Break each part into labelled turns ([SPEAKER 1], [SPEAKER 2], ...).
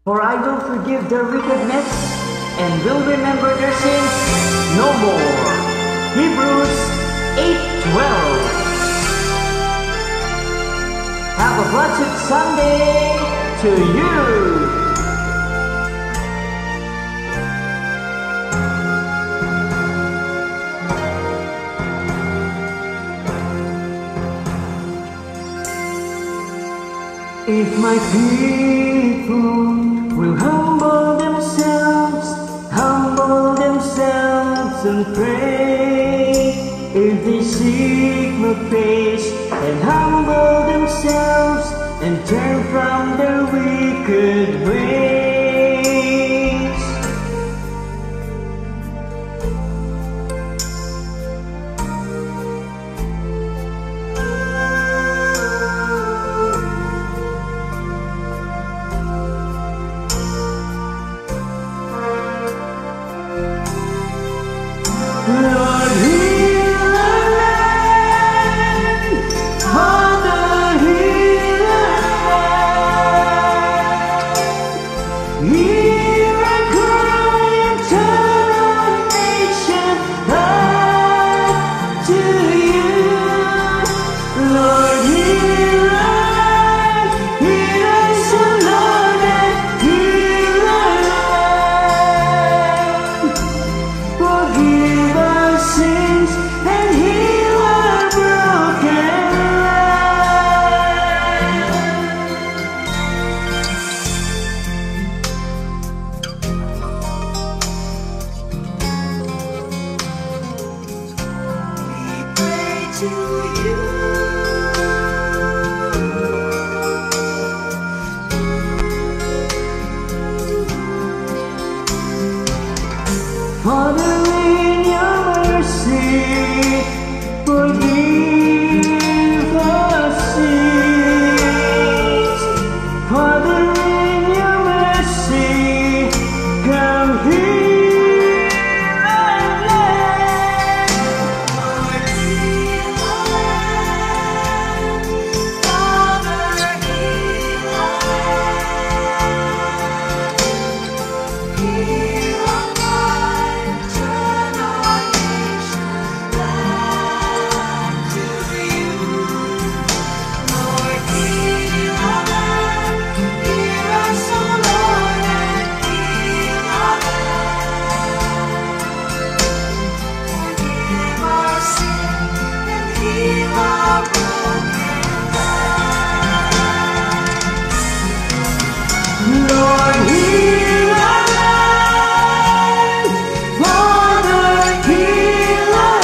[SPEAKER 1] For I will forgive their wickedness and will remember their sins no more. Hebrews 8:12. Have a blessed Sunday to you. If my people will humble themselves and pray, if they seek my face and humble themselves and turn from their wicked ways. Lord, heal our land, Father, heal our land. Hear our cry and turn our nation back to you. Lord, heal our land, heal us, O Lord, and heal our land. Forgive our sins and heal our broken We pray to you. Father, in your mercy, forgive our sins. Father, in your mercy, come heal our land. Lord, heal our land. Father, heal our land. Heal our land. Turn our nation back to you. Lord, heal our land. Hear us, O Lord, and heal our land. Forgive our sin and heal our broken land. Lord, heal our land. Father, heal our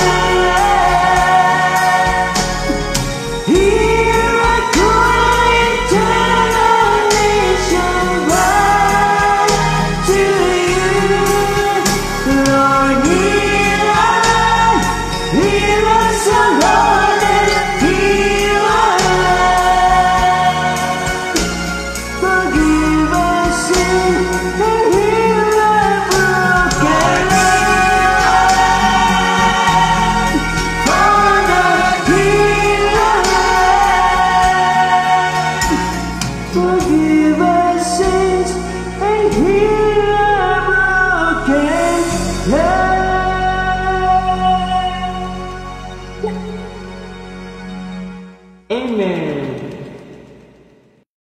[SPEAKER 1] land. Hear our cry and turn our nation back to you. Lord, heal our land. Heal us, O Lord, and heal our land. Forgive our sin and heal our broken land. Father, heal our land. Forgive our sins and heal